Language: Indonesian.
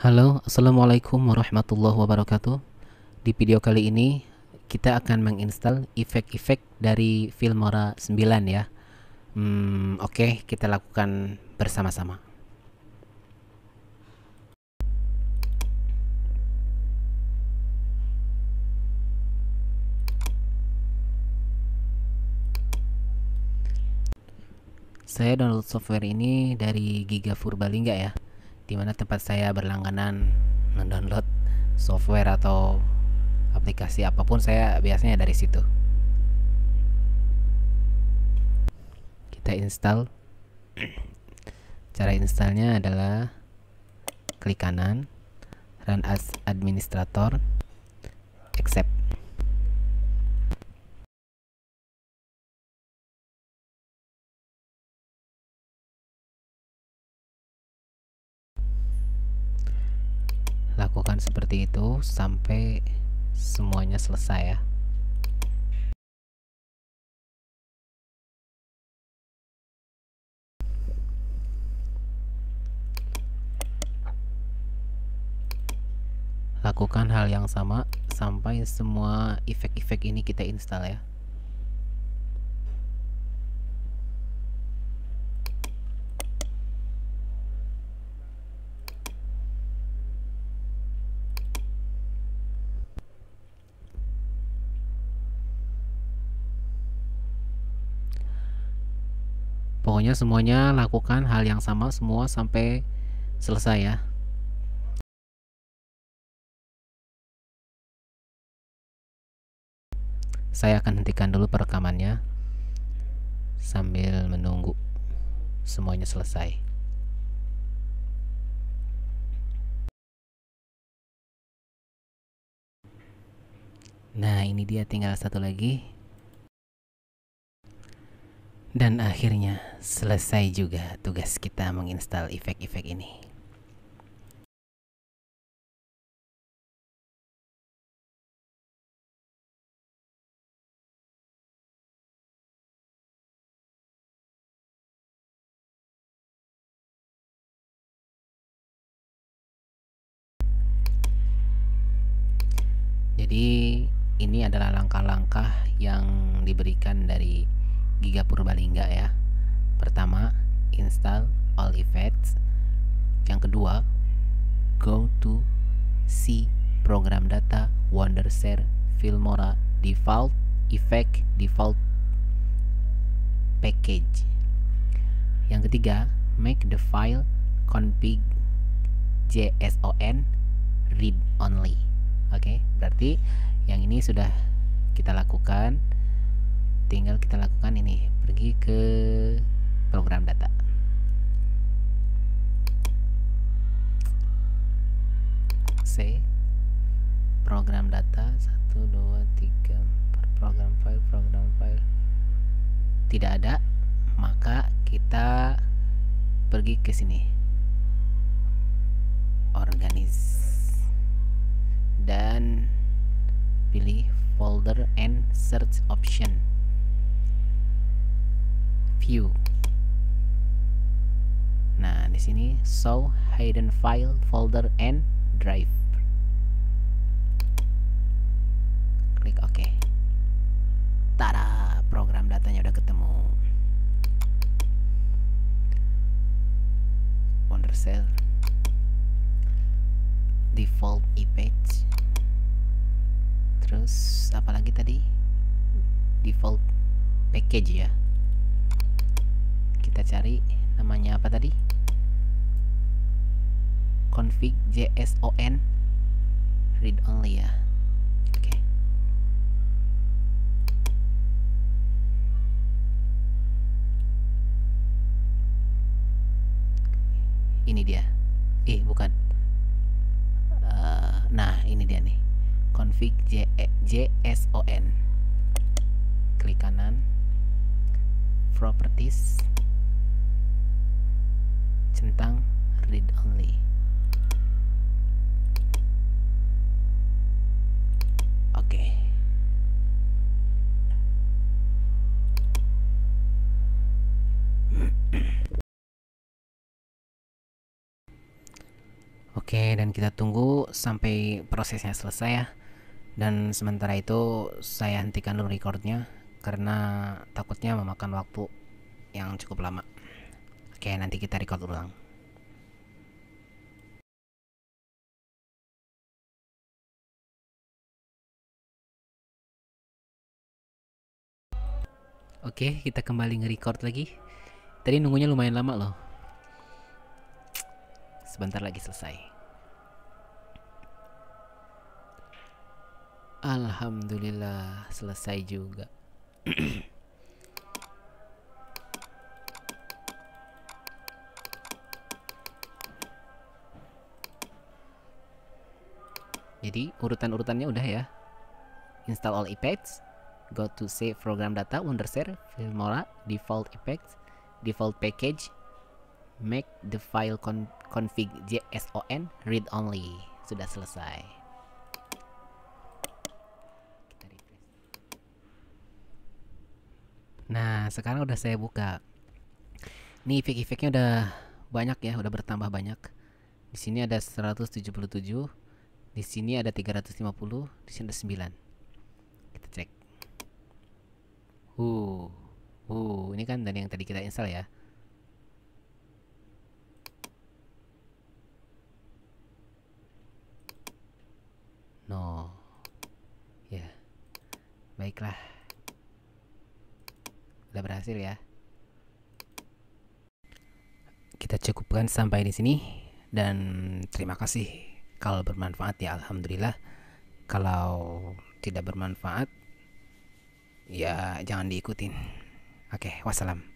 Halo, Assalamualaikum warahmatullahi wabarakatuh. Di video kali ini kita akan menginstal efek-efek dari Filmora 9 ya. Oke, kita lakukan bersama-sama. Saya download software ini dari Giga Purbalingga ya, dimana tempat saya berlangganan mendownload software atau aplikasi apapun saya biasanya dari situ. Kita install. Cara installnya adalah klik kanan, run as administrator, accept. Lakukan seperti itu sampai semuanya selesai ya. Lakukan hal yang sama sampai semua efek-efek ini kita install ya. Pokoknya semuanya lakukan hal yang sama semua sampai selesai ya. Saya akan hentikan dulu perekamannya sambil menunggu semuanya selesai. Nah, ini dia tinggal satu lagi. Dan akhirnya selesai juga tugas kita menginstal efek-efek ini. Jadi ini adalah langkah-langkah yang diberikan dari Giga Purbalingga ya. Pertama, install all effects. Yang kedua, go to see program data Wondershare Filmora default effect default package. Yang ketiga, make the file config JSON read only. Oke, berarti yang ini sudah kita lakukan. Tinggal kita lakukan ini, pergi ke program data. C program data 1 2 3 4 program file tidak ada, maka kita pergi ke sini, organize, dan pilih folder and search option, view. Nah, di sini show hidden file, folder and drive. Klik OK. Tada, program datanya udah ketemu. Wondershare default image. Terus apa lagi tadi? Default package ya. Kita cari namanya apa tadi? Config JSON read only ya. Oke. Ini dia. Bukan. Nah, ini dia nih. Config JSON. Klik kanan, properties, centang read only. Oke. Oke, dan kita tunggu sampai prosesnya selesai ya. Dan sementara itu saya hentikan dulu recordnya karena takutnya memakan waktu yang cukup lama. Oke, nanti kita record ulang. Oke, kita kembali nge-record lagi. Tadi nunggunya lumayan lama loh. Sebentar lagi selesai. Alhamdulillah selesai juga. Jadi urutan-urutannya udah ya. Install all effects, go to save program data, Wondershare, Filmora, default effects, default package, make the file config JSON read only. Sudah selesai. Kita refresh. Nah, sekarang udah saya buka. Nih efek-efeknya udah banyak ya, udah bertambah banyak. Di sini ada 177, di sini ada 350, di sini ada 9. Kita cek. Ini kan dari yang tadi kita install ya. No. Ya. Baiklah. Udah berhasil ya. Kita cukupkan sampai di sini dan terima kasih. Kalau bermanfaat ya alhamdulillah. Kalau tidak bermanfaat ya jangan diikutin. Oke, wassalam.